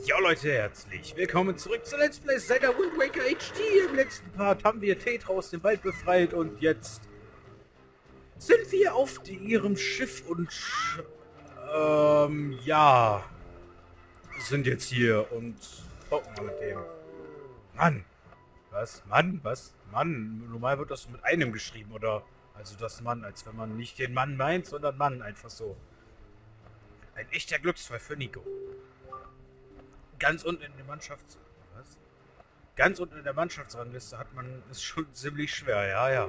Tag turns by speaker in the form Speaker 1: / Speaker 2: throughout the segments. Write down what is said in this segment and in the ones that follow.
Speaker 1: Ja Leute, herzlich willkommen zurück zu Let's Play Zelda Wind Waker HD. Im letzten Part haben wir Tetra aus dem Wald befreit und jetzt sind wir auf ihrem Schiff und ja, sind jetzt hier und gucken mal mit dem. Mann, was? Mann, was? Mann, normal wird das mit einem geschrieben, oder? Also das Mann, als wenn man nicht den Mann meint, sondern Mann, einfach so. Ein echter Glücksfall für Nico. Ganz unten in der Was? Ganz unten in der Mannschaftsrangliste hat man es schon ziemlich schwer, ja.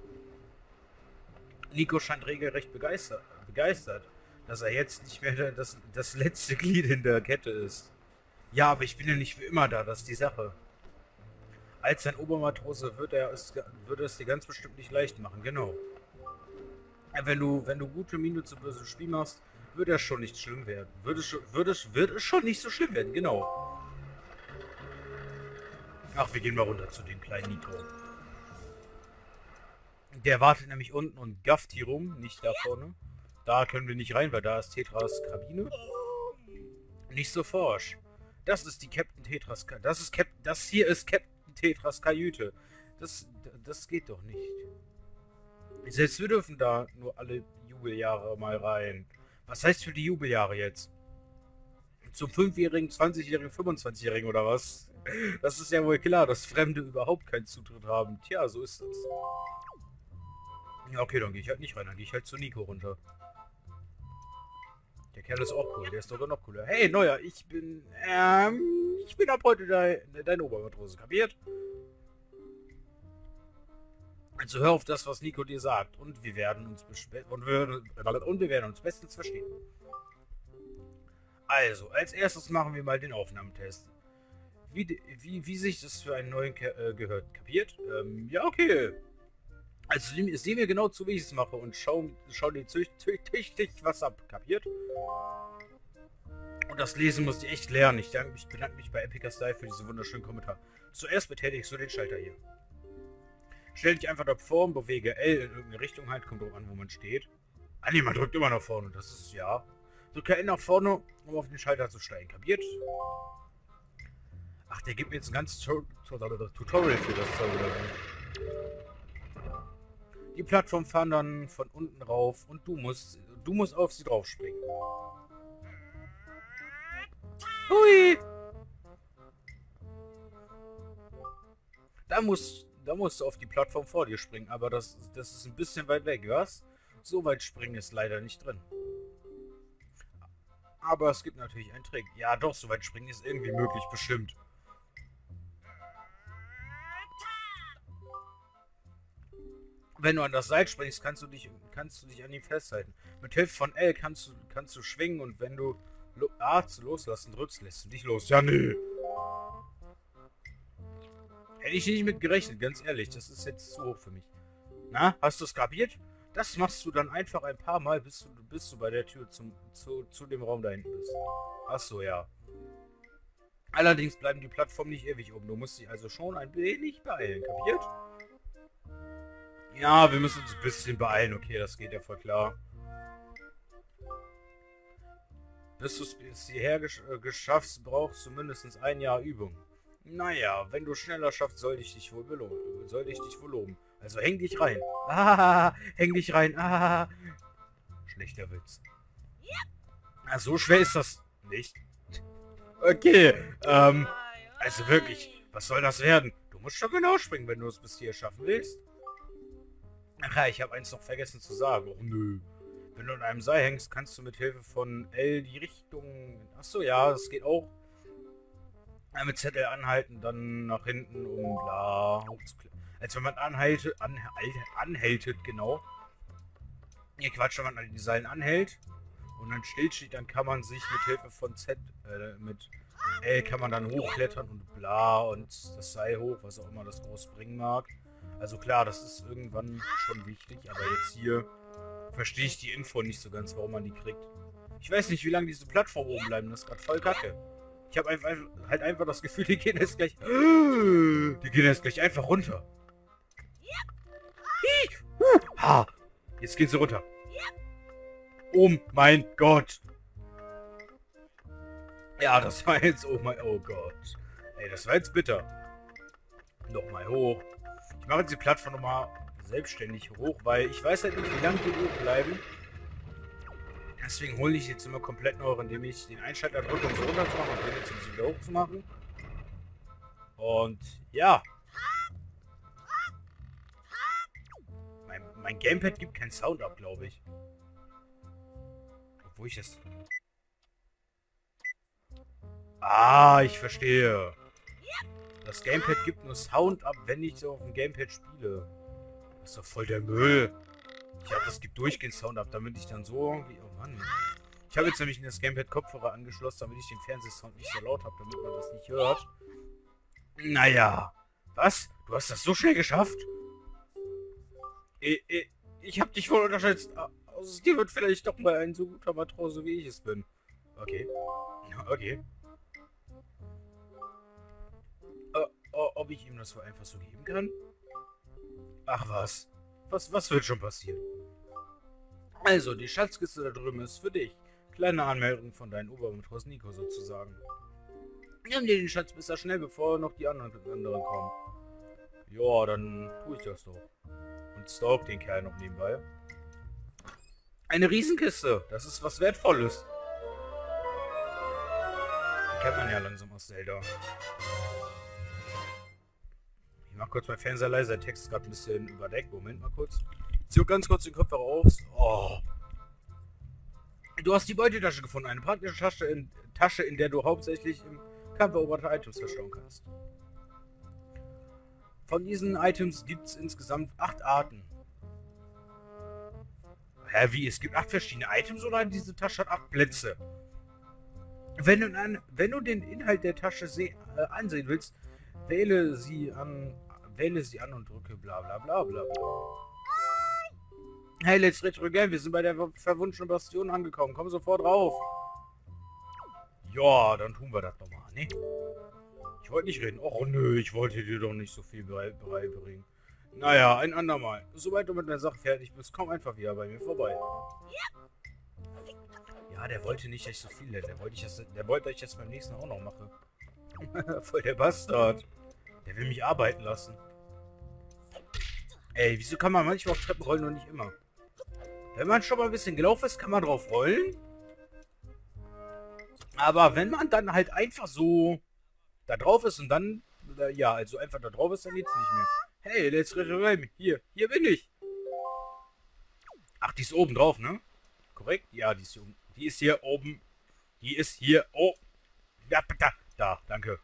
Speaker 1: Nico scheint regelrecht begeistert, dass er jetzt nicht mehr das letzte Glied in der Kette ist. Ja, aber ich bin ja nicht für immer da, das ist die Sache. Als sein Obermatrose würde es dir ganz bestimmt nicht leicht machen, genau. Wenn du gute Miene zu bösem Spiel machst, wird es schon nicht schlimm werden. Wird es schon nicht so schlimm werden, genau. Ach, wir gehen mal runter zu dem kleinen Nico. Der wartet nämlich unten und gafft hier rum, nicht da vorne. Da können wir nicht rein, weil da ist Tetras Kabine. Nicht so forsch. Das ist die Captain Tetras das hier ist Captain Tetras Kajüte. Das geht doch nicht. Selbst wir dürfen da nur alle Jubeljahre mal rein. Was heißt für die Jubeljahre jetzt? Zum 5-Jährigen, 20-Jährigen, 25-Jährigen oder was? Das ist ja wohl klar, dass Fremde überhaupt keinen Zutritt haben. Tja, so ist das. Ja, okay, dann gehe ich halt nicht rein. Dann gehe ich halt zu Nico runter. Der Kerl ist auch cool. Der ist sogar noch cooler. Hey, Neuer, ich bin ab heute dein Obermatrose. Kapiert? Also hör auf das, was Nico dir sagt. Und wir werden uns bestens verstehen. Also, als erstes machen wir mal den Aufnahmetest. Wie sich das für einen neuen gehört. Kapiert? Ja, okay. Also sehen wir genau zu, wie ich es mache und schau dir tüchtig was ab. Kapiert? Und das Lesen musst du echt lernen. Ich bedanke mich bei Epica Style für diesen wunderschönen Kommentar. Zuerst betätigst du den Schalter hier. Stell dich einfach davor und bewege L in irgendeine Richtung halt. Kommt drauf an, wo man steht. Ah ne, man drückt immer nach vorne. Das ist, ja. Drücke L nach vorne, um auf den Schalter zu steigen. Kapiert? Ach, der gibt mir jetzt ein ganzes Tutorial für das Zeug oder so. Die Plattform fahren dann von unten rauf und du musst auf sie drauf springen. Hui! Da musst du auf die Plattform vor dir springen, aber das ist ein bisschen weit weg, was? So weit springen ist leider nicht drin. Aber es gibt natürlich einen Trick. Ja, doch, so weit springen ist irgendwie möglich, bestimmt. Wenn du an das Seil springst, kannst du dich an ihm festhalten. Mit Hilfe von L kannst du schwingen und wenn du A zu loslassen drückst, lässt du dich los. Ja, nee. Hätte ich nicht mit gerechnet, ganz ehrlich. Das ist jetzt zu hoch für mich. Na, hast du es kapiert? Das machst du dann einfach ein paar Mal, bis du bei der Tür zu dem Raum da hinten bist. Ach so, ja. Allerdings bleiben die Plattformen nicht ewig oben. Du musst dich also schon ein wenig beeilen, kapiert? Ja, wir müssen uns ein bisschen beeilen. Okay, das geht ja voll klar. Bis du es hierher geschaffst, brauchst du mindestens ein Jahr Übung. Naja, wenn du schneller schaffst, soll ich dich wohl loben. Also häng dich rein. Ah, häng dich rein. Ah. Schlechter Witz. Ah, so schwer ist das nicht. Okay, also wirklich, was soll das werden? Du musst schon genau springen, wenn du es bis hier schaffen willst. Ach ja, ich habe eins noch vergessen zu sagen. Oh nö. Wenn du an einem Seil hängst, kannst du mit Hilfe von L die Richtung... Achso, ja, das geht auch. Mit ZL anhalten, dann nach hinten, um bla hochzuklettern. Als wenn man anhältet, genau. Nee, Quatsch, wenn man an die Seilen anhält und dann stillsteht, dann kann man sich mit Hilfe von mit L kann man dann hochklettern und bla und das Seil hoch, was auch immer das groß bringen mag. Also klar, das ist irgendwann schon wichtig, aber jetzt hier verstehe ich die Info nicht so ganz, warum man die kriegt. Ich weiß nicht, wie lange diese Plattform oben bleiben, das ist gerade voll kacke. Ich habe einfach das Gefühl, die gehen jetzt gleich einfach runter. Ha! Jetzt gehen sie runter. Oh mein Gott! Ja, das war jetzt... Oh mein... Oh Gott. Ey, das war jetzt bitter. Nochmal hoch. Ich mache jetzt die Plattform nochmal selbstständig hoch, weil ich weiß halt nicht, wie lange die hoch bleiben. Deswegen hole ich jetzt immer komplett neu, indem ich den Einschalter drücke, um so runter zu machen und den jetzt um sie wieder hoch zu machen. Und ja. Mein Gamepad gibt keinen Sound ab, glaube ich. Obwohl ich es... Ah, ich verstehe. Das Gamepad gibt nur Sound ab, wenn ich so auf dem Gamepad spiele. Das ist doch voll der Müll. Ich habe das gibt durchgehend Sound ab, damit ich dann so irgendwie... Oh Mann. Ich habe jetzt nämlich in das Gamepad Kopfhörer angeschlossen, damit ich den Fernsehsound nicht so laut habe, damit man das nicht hört. Naja. Was? Du hast das so schnell geschafft? Ich habe dich wohl unterschätzt. Aus dir wird vielleicht doch mal ein so guter Matrose, wie ich es bin. Okay. Okay. Ob ich ihm das wohl einfach so geben kann? Ach was. Was wird schon passieren? Also, die Schatzkiste da drüben ist für dich. Kleine Anmeldung von deinem Obermatros Nico sozusagen. Nimm dir den Schatz bis da schnell, bevor noch die anderen kommen. Ja, dann tue ich das doch. Und stalk den Kerl noch nebenbei. Eine Riesenkiste. Das ist was Wertvolles. Die kennt man ja langsam aus Zelda. Ich mach kurz mein Fernseher leise. Der Text ist gerade ein bisschen überdeckt. Moment mal kurz. Ich ziehe ganz kurz den Kopfhörer auf. Oh. Du hast die Beutetasche gefunden. Eine praktische Tasche, in der du hauptsächlich im Kampf eroberte Items verstauen kannst. Von diesen Items gibt es insgesamt 8 Arten. Hä, wie? Es gibt 8 verschiedene Items oder diese Tasche hat 8 Plätze? Wenn du den Inhalt der Tasche ansehen willst, wähle sie an und drücke bla bla bla bla bla. Hey, let's retro game, wir sind bei der verwunschenen Bastion angekommen. Komm sofort rauf. Ja, dann tun wir das nochmal, ne? Ich wollte nicht reden. Och nö, ich wollte dir doch nicht so viel beibringen. Naja, ein andermal. Sobald du mit der Sache fertig bist, komm einfach wieder bei mir vorbei. Ja, der wollte nicht, dass ich so viel hätte. Der wollte, dass ich das beim nächsten auch noch mache. Voll der Bastard. Der will mich arbeiten lassen. Ey, wieso kann man manchmal auf Treppen rollen und nicht immer? Wenn man schon mal ein bisschen gelaufen ist, kann man drauf rollen. Aber wenn man dann halt einfach so da drauf ist und dann, ja, also einfach da drauf ist, dann geht's nicht mehr. Hey, let's rein. Hier bin ich. Ach, die ist oben drauf, ne? Korrekt? Ja, die ist hier oben. Die ist hier oben. Die ist hier, oh. Ja, da, danke.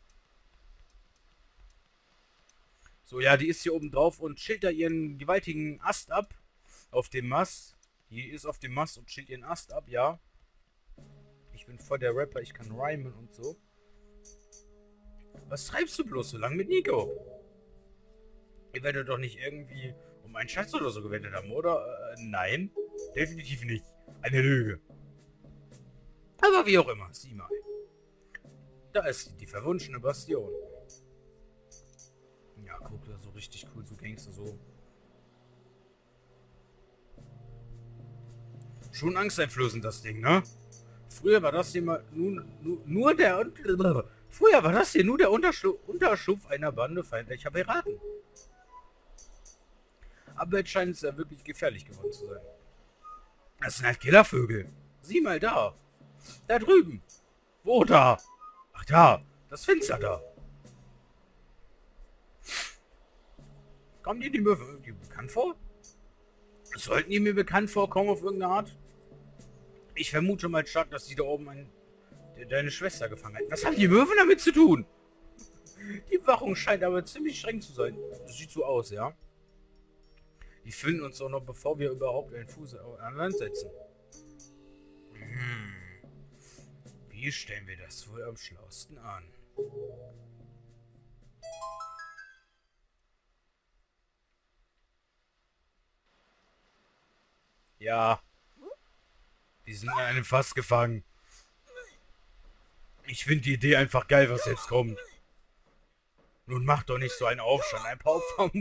Speaker 1: So, ja, die ist hier oben drauf und chillt da ihren gewaltigen Ast ab. Auf dem Mast. Die ist auf dem Mast und chillt ihren Ast ab, ja. Ich bin voll der Rapper, ich kann rhymen und so. Was treibst du bloß so lange mit Nico? Ihr werdet doch nicht irgendwie um einen Schatz oder so gewettet haben, oder? Nein, definitiv nicht. Eine Lüge. Aber wie auch immer, sieh mal. Da ist die verwunschene Bastion. Ja, guck, da so richtig cool, so Gangster, so. Schon angsteinflößend, das Ding, ne? Früher war das hier mal nur der Unterschlupf einer Bande feindlicher Piraten. Aber jetzt scheint es ja wirklich gefährlich geworden zu sein. Das sind halt Killervögel. Sieh mal da. Da drüben. Wo da? Ach da. Das Fenster da. Kommen dir die Möwen irgendwie bekannt vor? Sollten die mir bekannt vorkommen auf irgendeine Art? Ich vermute mal stark, dass die da oben deine Schwester gefangen hat. Was haben die Möwen damit zu tun? Die Wachung scheint aber ziemlich streng zu sein. Das sieht so aus, ja? Die finden uns doch noch, bevor wir überhaupt einen Fuß an Land setzen. Wie stellen wir das wohl am schlausten an? Ja. Die sind in einem Fass gefangen. Ich finde die Idee einfach geil, was jetzt kommt. Nun mach doch nicht so einen Aufstand. Ein paar Opfer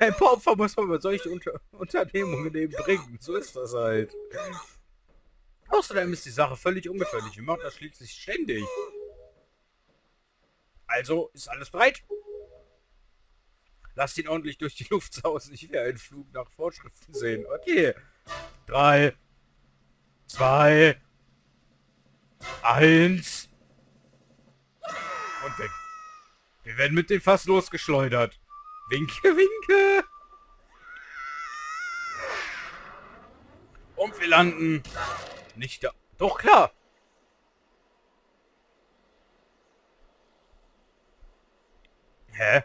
Speaker 1: muss man bei solchen Unternehmungen eben bringen. So ist das halt. Außerdem ist die Sache völlig ungefährlich. Wir machen das schließlich ständig. Also ist alles bereit. Lasst ihn ordentlich durch die Luft sausen. Ich will einen Flug nach Vorschriften sehen. Okay. 3, 2, 1 und weg. Wir werden mit dem Fass losgeschleudert. Winke, winke. Und wir landen nicht da. Doch, klar. Hä?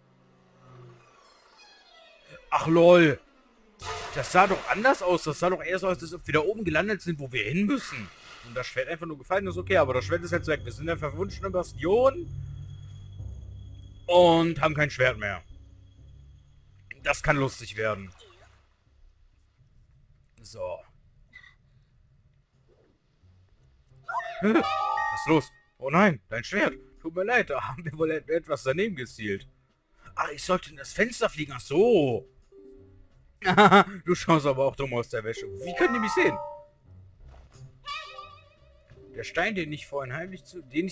Speaker 1: Ach, lol. Das sah doch anders aus. Das sah doch eher so aus, als ob wir da oben gelandet sind, wo wir hin müssen. Und das Schwert einfach nur gefallen ist, okay. Aber das Schwert ist jetzt weg. Wir sind in der verwunschenen Bastion. Und haben kein Schwert mehr. Das kann lustig werden. So. Was ist los? Oh nein, dein Schwert. Tut mir leid, da haben wir wohl etwas daneben gezielt. Ach, ich sollte in das Fenster fliegen. Ach so. Du schaust aber auch dumm aus der Wäsche. Wie können die mich sehen? Der Stein, den ich vorhin heimlich den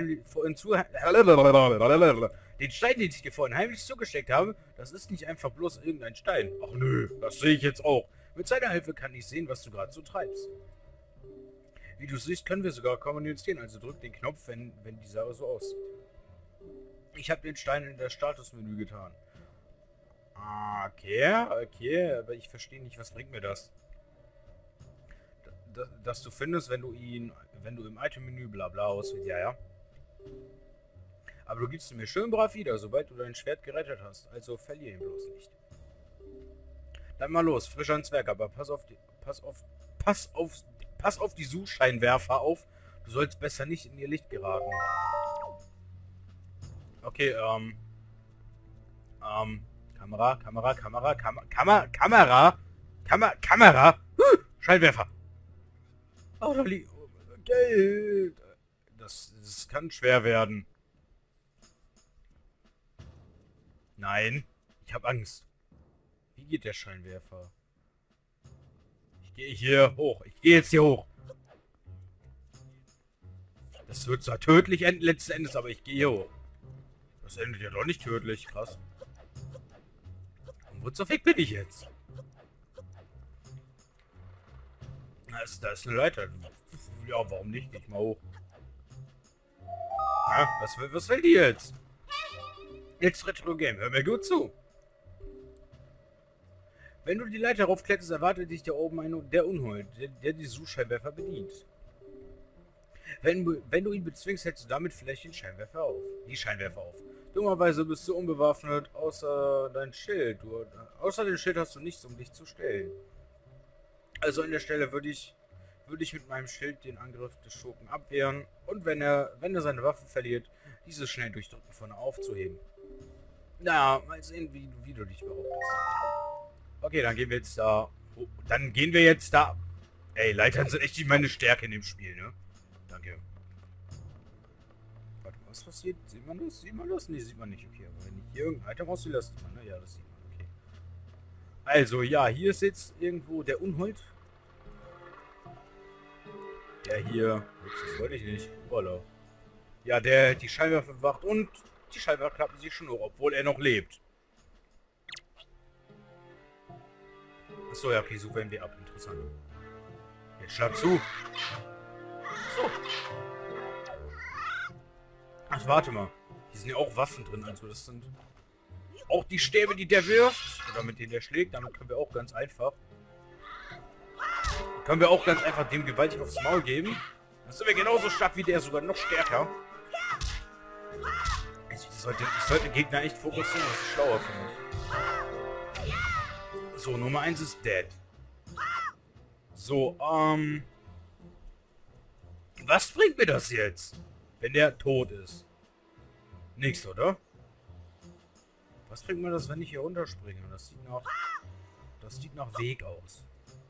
Speaker 1: Stein, den ich dir vorhin heimlich zugesteckt habe, das ist nicht einfach bloß irgendein Stein. Ach nö, das sehe ich jetzt auch. Mit seiner Hilfe kann ich sehen, was du gerade so treibst. Wie du siehst, können wir sogar kommunizieren, also drück den Knopf, wenn die Sache so aussieht. Ich habe den Stein in das Statusmenü getan. Okay, aber ich verstehe nicht, was bringt mir das? Dass du findest, wenn du im Item-Menü bla bla auswählst, ja. Aber du gibst ihn mir schön brav wieder, sobald du dein Schwert gerettet hast, also verlier ihn bloß nicht. Dann mal los, frisch ans Werk, aber pass auf die Suchscheinwerfer auf, du sollst besser nicht in ihr Licht geraten. Okay, Kamera. Scheinwerfer. Oh, da liegt Geld. Das kann schwer werden. Nein, ich habe Angst. Wie geht der Scheinwerfer? Ich gehe hier hoch. Ich gehe jetzt hier hoch. Das wird zwar tödlich enden letzten Endes, aber ich gehe hier hoch. Das endet ja doch nicht tödlich, krass. Und wo zur Fick bin ich jetzt? Da ist eine Leiter. Ja, warum nicht? Geh ich mal hoch. Ja, was will die jetzt? Jetzt Retro Game, hör mir gut zu. Wenn du die Leiter raufkletterst, erwartet dich da oben der Unhold, der die Suchscheinwerfer bedient. Wenn du ihn bezwingst, hältst du damit vielleicht die Scheinwerfer auf. Dummerweise bist du unbewaffnet, außer dein Schild. Außer dem Schild hast du nichts, um dich zu stellen. Also an der Stelle würde ich mit meinem Schild den Angriff des Schurken abwehren und wenn er seine Waffe verliert, diese schnell durchdrücken, vorne aufzuheben. Na, mal sehen, wie du dich behauptest. Okay, dann gehen wir jetzt da. Ey, Leitern sind echt nicht meine Stärke in dem Spiel, ne? Danke. Warte, was passiert? Sieht man das? Sieht man das? Ne, sieht man nicht. Okay, aber wenn ich hier irgendein Item auswähle, das sieht man, ne? Ja, das sieht man. Okay. Also, ja, hier ist jetzt irgendwo der Unhold. Der hier... Ups, das wollte ich nicht. Voila. Ja, der die Scheinwerfer bewacht und die Scheinwerfer klappen sich schon hoch, obwohl er noch lebt. Achso, ja, okay, so werden wir ab. Interessant. Jetzt schlag zu. So. Ach, warte mal. Hier sind ja auch Waffen drin, also das sind auch die Stäbe, die der wirft. Oder mit denen der schlägt. Damit können wir auch ganz einfach dem gewaltig aufs Maul geben. Dann sind wir genauso stark wie der, sogar noch stärker. Also ich sollte Gegner echt fokussieren, das ist schlauer für mich. So, Nummer 1 ist dead. So, was bringt mir das jetzt? Wenn der tot ist. Nichts, oder? Was bringt mir das, wenn ich hier runterspringe? Das sieht nach Weg aus.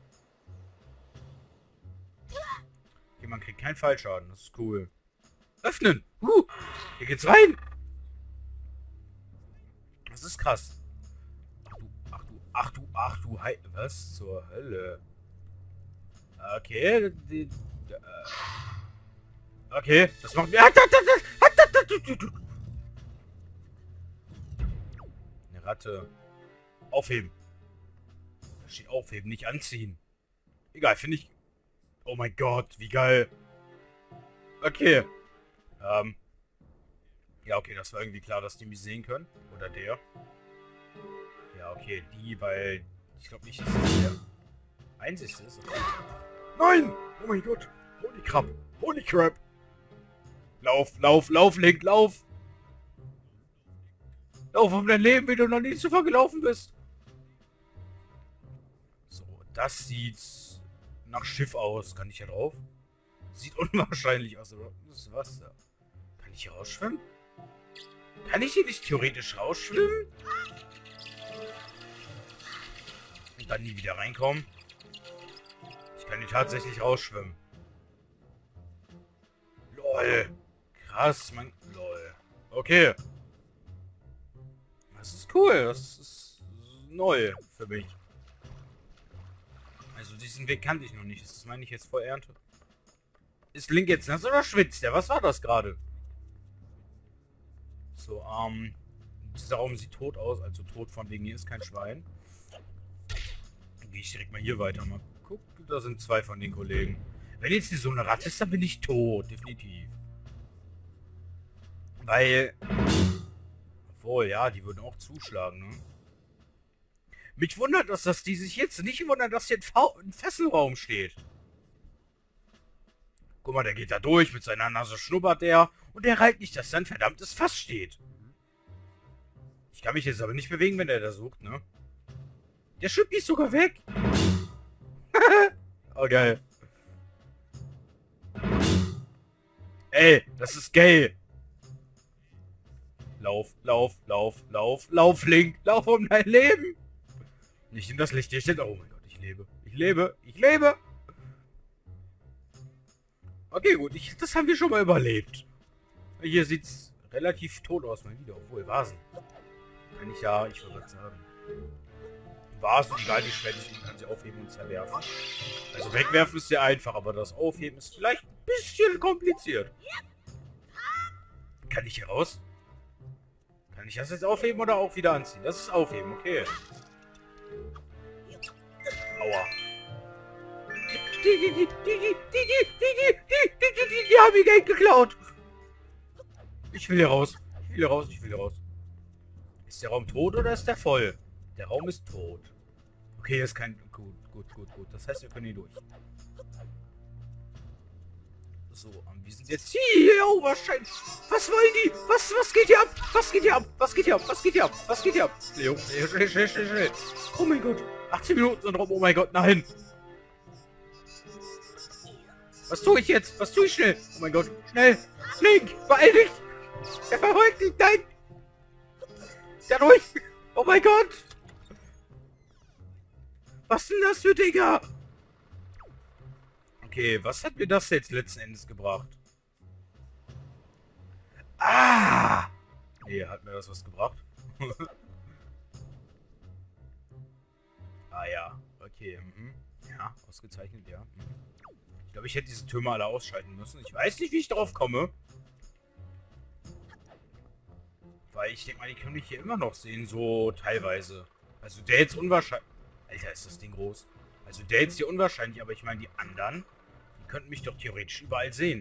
Speaker 1: Okay, man kriegt keinen Fallschaden. Das ist cool. Öffnen! Hier geht's rein! Das ist krass. Ach du, was zur Hölle? Okay, okay, das macht mir... Eine Ratte. Aufheben. Da steht aufheben, nicht anziehen. Egal, finde ich... Oh mein Gott, wie geil. Okay. Ja, okay, das war irgendwie klar, dass die mich sehen können. Oder der. Ja, okay, die, weil... Ich glaube nicht, dass es der einzigste ist. Okay. Nein! Oh mein Gott! Holy crap! Holy crap! Lauf, lauf, lauf, Link, lauf! Lauf um dein Leben, wenn du noch nie zuvor gelaufen bist! So, das sieht nach Schiff aus. Kann ich hier drauf? Sieht unwahrscheinlich aus, aber das ist Wasser. Kann ich hier rausschwimmen? Kann ich hier nicht theoretisch rausschwimmen? Und dann nie wieder reinkommen? Ich kann hier tatsächlich rausschwimmen. LOL. Krass, man. LOL. Okay. Das ist cool. Das ist neu für mich. Also diesen Weg kannte ich noch nicht. Das meine ich jetzt vor Ernte. Ist Link jetzt nass oder schwitzt der? Was war das gerade? So, dieser Raum sieht tot aus. Also tot von wegen hier ist kein Schwein. Dann gehe ich direkt mal hier weiter. Mal gucken. Da sind zwei von den Kollegen. Wenn jetzt hier so eine Ratte ist, dann bin ich tot. Definitiv. Weil... Obwohl, ja, die würden auch zuschlagen, ne? Mich wundert es, dass die sich jetzt nicht wundern, dass hier ein Fesselraum steht. Guck mal, der geht da durch, mit seiner Nase schnuppert der und der reilt nicht, dass da ein verdammtes Fass steht. Ich kann mich jetzt aber nicht bewegen, wenn der da sucht, ne? Der schwimmt mich sogar weg. Oh, geil. Ey, das ist gay. Lauf, lauf, lauf, lauf, lauf, Link. Lauf um dein Leben. Nicht in das Licht. Hier steht... Oh mein Gott, ich lebe. Ich lebe. Ich lebe. Okay, gut. Das haben wir schon mal überlebt. Hier sieht's relativ tot aus mal wieder. Obwohl, Vasen. Kann ich ja... Ich würde sagen... Vasen, egal wie schwer die sind, kann sie aufheben und zerwerfen. Also wegwerfen ist sehr einfach, aber das Aufheben ist vielleicht ein bisschen kompliziert. Kann ich hier raus? Kann ich das jetzt aufheben oder auch wieder anziehen? Das ist aufheben, okay. Aua. Die haben ihr Geld geklaut. Ich will hier raus. Ich will hier raus. Ich will hier raus. Ist der Raum tot oder ist der voll? Der Raum ist tot. Okay, ist kein... Gut, gut, gut, gut. Das heißt, wir können hier durch. So, wir sind jetzt hier. Oh, wahrscheinlich. Was wollen die? Was geht hier ab? Was geht hier ab? Was geht hier ab? Was geht hier ab? Was geht hier ab? Leo, schnell, schnell, schnell, schnell. Oh mein Gott. 18 Minuten sind rum. Oh mein Gott, nein. Was tue ich jetzt? Was tue ich schnell? Oh mein Gott. Schnell. Link, beeil dich. Der verfolgt dich. Nein. Der durch. Oh mein Gott. Was sind das für Dinger? Okay, was hat mir das jetzt letzten Endes gebracht? Ah! Nee, hat mir das was gebracht? Ah ja, okay. Mhm. Ja, ausgezeichnet, ja. Mhm. Ich glaube, ich hätte diese Türme alle ausschalten müssen. Ich weiß nicht, wie ich drauf komme. Weil ich denke mal, die können mich hier immer noch sehen, so teilweise. Also der jetzt unwahrscheinlich... Alter, ist das Ding groß. Also der jetzt hier unwahrscheinlich, aber ich meine, die anderen, die könnten mich doch theoretisch überall sehen.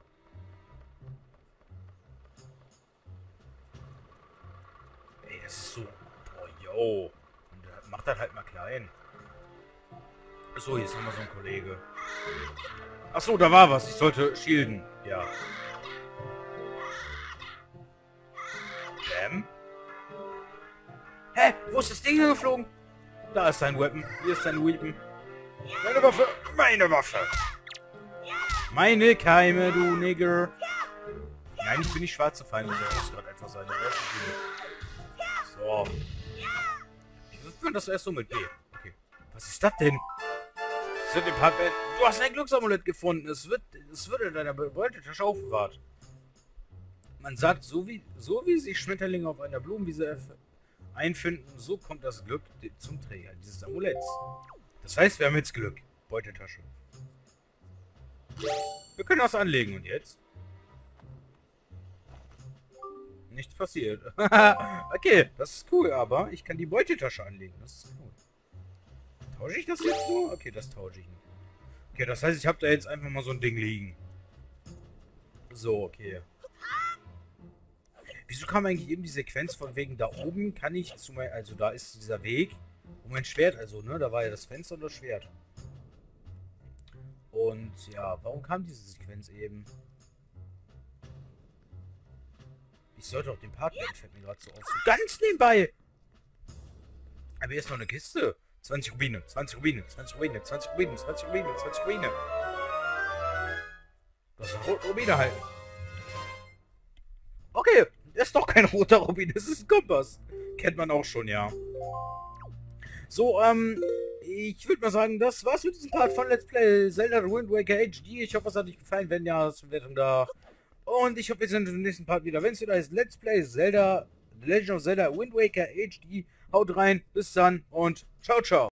Speaker 1: Ey, das ist so... Oh, yo. Und macht das halt mal klein. Achso, hier ist nochmal so ein Kollege. Achso, da war was. Ich sollte shielden. Ja. Bam. Hä? Wo ist das Ding geflogen? Da ist sein Weapon. Hier ist sein Weapon. Meine Waffe. Meine Waffe. Meine Keime, du Nigger. Nein, ich bin nicht schwarze Feinde. Das muss gerade einfach sein. So. Wie wirft man das erst so mit B? Okay. Was ist das denn? Das wird im Partner. Du hast ein Glücksamulett gefunden. Es wird in deiner Beutetasche aufbewahrt. Man sagt, so wie sich Schmetterlinge auf einer Blumenwiese einfinden, so kommt das Glück zum Träger dieses Amuletts. Das heißt, wir haben jetzt Glück. Beutetasche. Wir können das anlegen. Und jetzt? Nichts passiert. Okay, das ist cool, aber ich kann die Beutetasche anlegen. Das ist cool. Tausche ich das jetzt nur? Okay, das tausche ich nicht. Okay, das heißt, ich habe da jetzt einfach mal so ein Ding liegen. So, okay. Wieso kam eigentlich eben die Sequenz von wegen da oben kann ich zu meinem... Also da ist dieser Weg. Und mein Schwert, also, ne? Da war ja das Fenster und das Schwert. Und ja, warum kam diese Sequenz eben? Ich sollte auch den Part beenden, fällt mir gerade so auf. So ganz nebenbei! Aber hier ist noch eine Kiste. 20 Rubine, 20 Rubine, 20 Rubine, 20 Rubine, 20 Rubine, 20 Rubine. Das ist ein Rubine halt. Okay, das ist doch kein roter Rubin, das ist ein Kompass. Kennt man auch schon, ja. So, ich würde mal sagen, das war's mit diesem Part von Let's Play Zelda The Wind Waker HD. Ich hoffe, es hat euch gefallen. Wenn ja, ist eine Bewertung da. Und ich hoffe, wir sehen uns im nächsten Part wieder. Wenn es wieder heißt Let's Play Zelda The Legend of Zelda Wind Waker HD. Haut rein, bis dann und ciao, ciao.